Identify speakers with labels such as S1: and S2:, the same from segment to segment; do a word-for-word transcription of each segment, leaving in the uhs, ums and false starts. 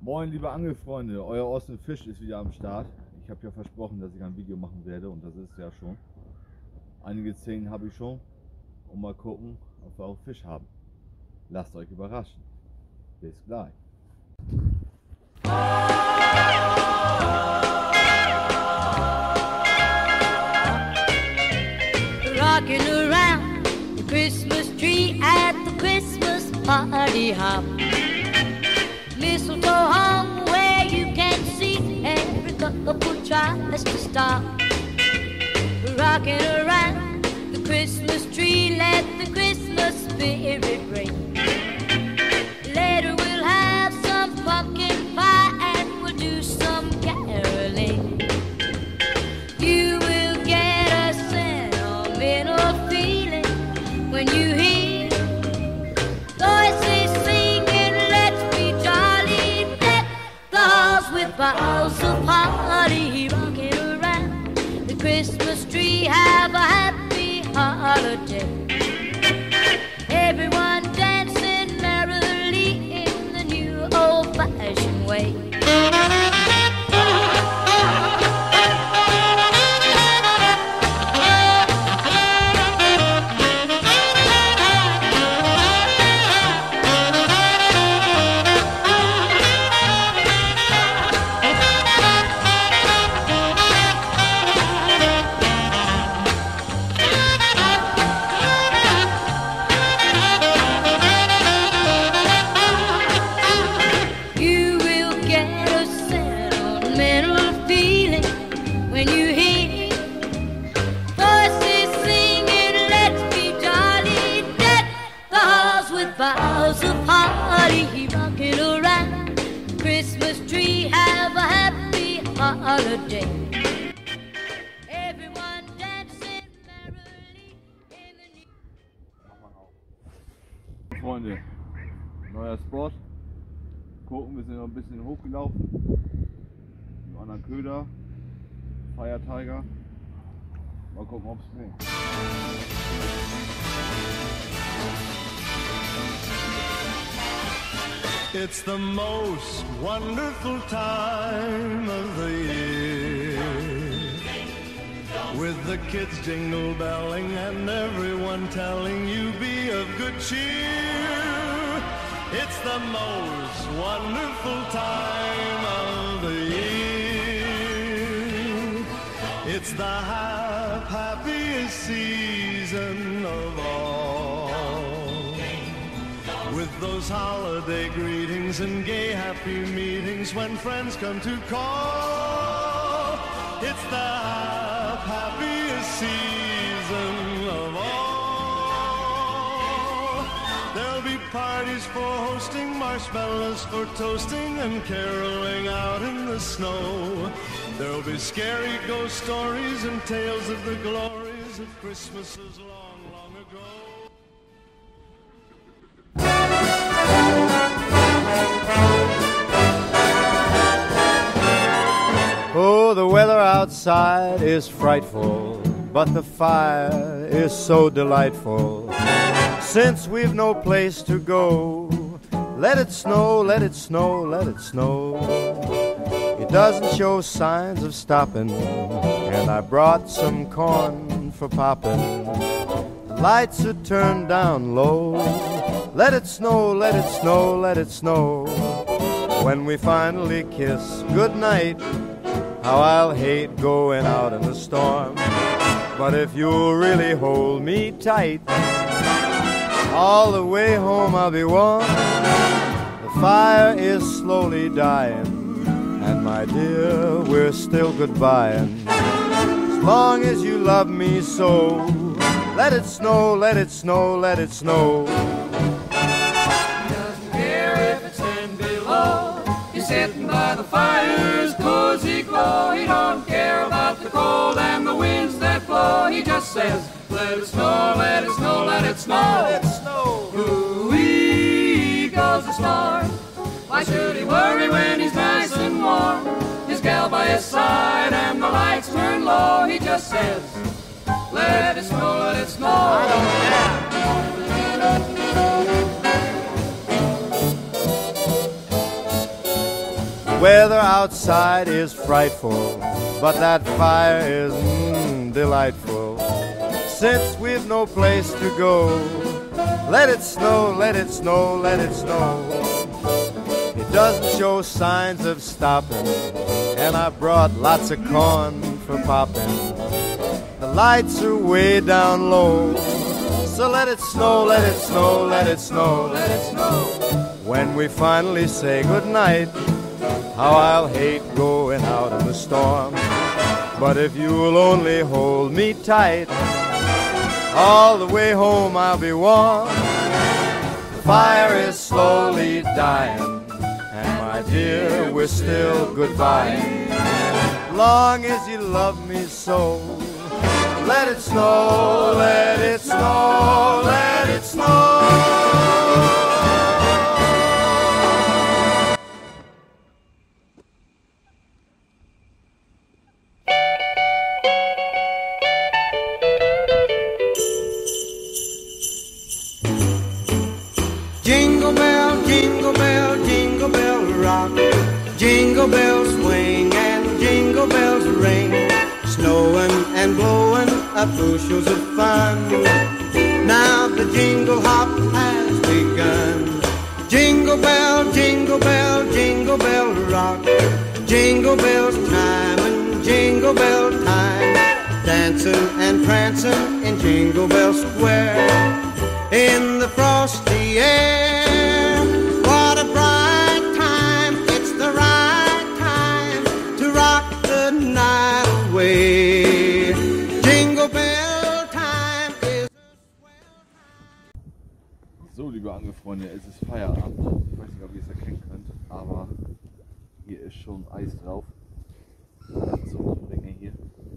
S1: Moin liebe Angelfreunde, euer Austin Fisch ist wieder am Start. Ich habe ja versprochen, dass ich ein Video machen werde und das ist ja schon. Einige Szenen habe ich schon und mal gucken, ob wir auch Fisch haben. Lasst euch überraschen. Bis gleich.
S2: Rocking around the Christmas tree at the Christmas party hop. Mistletoe hung where you can see every couple tries to stop. Rocking around the Christmas tree, let the Christmas spirit ring. Later we'll have some pumpkin pie and we'll do some caroling. You will get a sentimental feeling when you hear voices singing, let's be jolly, deck the halls with boughs of holly. Rocking around the Christmas tree, have a happy holiday. Everyone dancing merrily in the new old-fashioned way. Boughs of holly, rocking around the Christmas tree, have a happy holiday. Everyone dancing merrily in the new...
S1: Freunde, neuer Spot. Gucken, wir sind noch ein bisschen hochgelaufen. Mit einem anderen Köder. Fire Tiger. Mal gucken, ob es bringt.
S3: It's the most wonderful time of the year, with the kids jingle belling and everyone telling you be of good cheer. It's the most wonderful time of the year. It's the hap happiest season of all, with those holiday greetings and gay happy meetings when friends come to call. It's the happiest season of all. There'll be parties for hosting, marshmallows for toasting, and caroling out in the snow. There'll be scary ghost stories and tales of the glories of Christmases long, long ago.
S4: Oh, the weather outside is frightful, but the fire is so delightful. Since we've no place to go, let it snow, let it snow, let it snow. It doesn't show signs of stopping, and I brought some corn for popping. The lights are turned down low. Let it snow, let it snow, let it snow. When we finally kiss goodnight, how I'll hate going out in the storm. But if you'll really hold me tight, all the way home I'll be warm. The fire is slowly dying, and my dear, we're still goodbying. As long as you love me so, let it snow, let it snow, let it snow.
S5: He doesn't care if it's ten below. He's sitting by the fire's cozy glow. He don't care about the cold and the winds that blow. He just says, let it snow, let it snow, let it snow.
S4: Let it snow.
S5: Ooh-wee goes the star. Why should he worry when he's nice and warm? His gal by his side and the lights turn low. He just says, let it snow, let it snow. I don't care.
S4: weather outside is frightful, but that fire is mm, delightful. Since we've no place to go, let it snow, let it snow, let it snow. It doesn't show signs of stopping, and I brought lots of corn for popping. The lights are way down low, so let it snow, let it snow, let it snow, let it snow. When we finally say goodnight, how I'll hate going out in the storm. But if you'll only hold me tight, all the way home I'll be warm. The fire is slowly dying, and my dear, we're still goodbye. Long as you love me so, let it snow, let it snow, let it snow.
S5: Jingle bell, jingle bell, jingle bell rock. Jingle bells swing and jingle bells ring. Snowing and blowing up bushels of fun. Now the jingle hop has begun. Jingle bell, jingle bell, jingle bell rock. Jingle bells chime and jingle bell time. Dancing and prancing in Jingle Bell Square. In the frosty air, what a bright time. It's the right time to rock the night away. Jingle Bell Time is a swell time.
S1: So, liebe Angelfreunde, es ist Feierabend. Ich weiß nicht, ob ihr es erkennen könnt, aber hier ist schon Eis drauf. So, Ringe hier.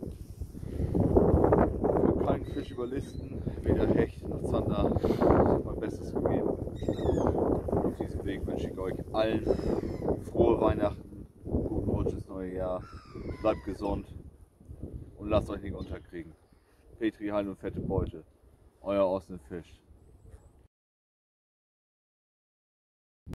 S1: Ich will keinen Fisch überlisten, weder Hecht noch Zander. Ich habe mein Bestes gegeben. Auf diesem Weg wünsche ich euch allen frohe Weihnachten, guten Rutsch ins neue Jahr, bleibt gesund und lasst euch nicht unterkriegen. Petri, Hein und fette Beute. Euer Austin Fisch.